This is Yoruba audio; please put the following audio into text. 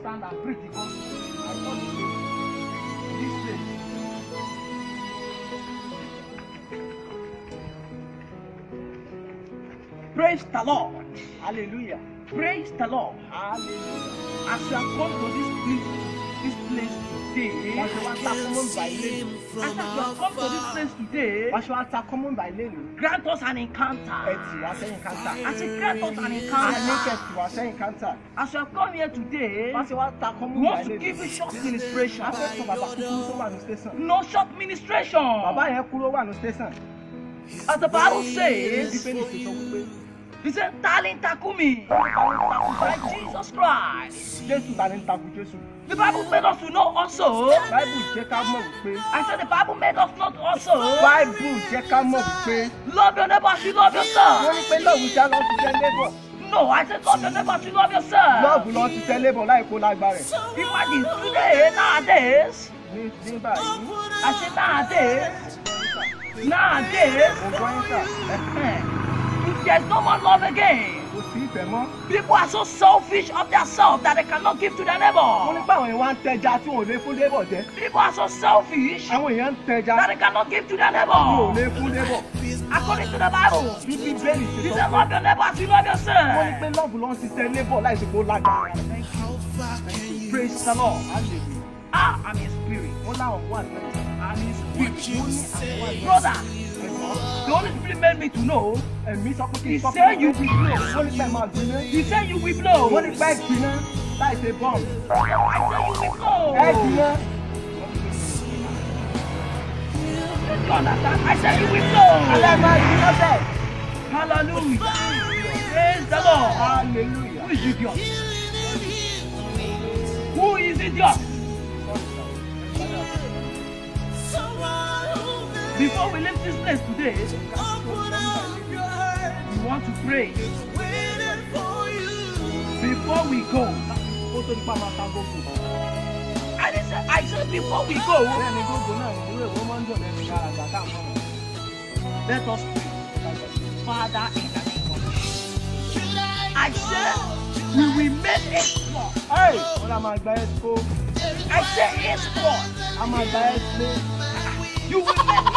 stand and preach the gospel. I want to this place. Praise the Lord. Hallelujah. Praise the Lord. Hallelujah. As you have come to this place today, Wọ́n ṣe wá ta common by lane. as you have come to this place today, Wọ́n ṣe wá ta common by lane. grant us an encounter. Ẹ tì wá sẹ́yìn kántà. I say, grant us an A ní encounter. kẹ́ tì wá sẹ́yìn kántà. As you have come here today, Wọ́n ṣe wá ta we common by want to lane. give you short ministration. A fẹ́ sọ bàbá kúkúrú tó wà ní station. No short ministration. Bàbá yẹn kúrò wà ní station. As the Bible says, Bíbélì ti sọ wípé he said, Talent Takumi by Jesus Christ. Jésù ta ní ń takò Jésù. The Bible made us to know also. Báíbù jẹ́ ká mọ̀ wípé. I said the Bible made us not also. Báíbù jẹ́ ká mọ̀ wípé. Love your neighbor as you love Wọ́n yourself. ní pé lọ́ọ̀bù já lọ́ ti tẹ́ lébọ̀. No, I said love your neighbor as you love yourself. Lọ́ọ̀bù lọ́ ti tẹ́ lébọ̀ láì kó lágbára rẹ̀. Imagine today, nowadays, Ní báyìí. I said nowadays, Ògbọ́n yín sà. there's no more love again. Kò sí ìfẹ́ mọ́. People are so selfish of themselves that they cannot give to their Wọ́n ní neighbor. pé àwọn èèyàn wá ń tẹja tí wọn ò lè fún lébọ̀ jẹ. People are so selfish Àwọn èèyàn ń tẹja that they cannot give to their tí wọn ò neighbor. lè fún lébọ̀. According to the Bible, Bí Bíbélì ti he sọ said, pé love your neighbor as you love wọ́n ní yourself. pé lọ́ọ̀bù lọ́ ti tẹ́ lébọ̀ láì ṣe kó lágbára. Praise the Lord. Ah, I'm in spirit. Wọ́n láwọn wà ní I'm in spirit. wọ́n ní àwọn wà ní Brother, ẹ̀kọ́. the Holy Spirit made me to know. Ẹ̀mí sọ pé kí He n sọ said you will blow. Wọ́n ní pé máa gbiná. He said you will blow. Wọ́n ní pé gbiná láì ṣe bọ́ọ̀mù. I said you will blow. Ẹ gbiná. You understand? I said you will blow. Alẹ́ máa gbiná bẹ́ẹ̀. Hallelujah. Praise the Lord. Hallelujah. Who is idiot? Who is idiot? Before we leave this place today, we want to pray. Before we go, Ó tó nípa máa ta gbogbo. I said before we go, Bẹ́ẹ̀ ni gbogbo náà ní ìwé ìwé máa ń dùn lẹ́nu kára àgbà táwọn ọmọ. let us pray. Father, in the name of Jesus, I said we will make exploit. Ẹ́ẹ̀ wọ́n lá máa gba ẹ́sìkò. I said exploit. A máa gba ẹ́sìkò. You will make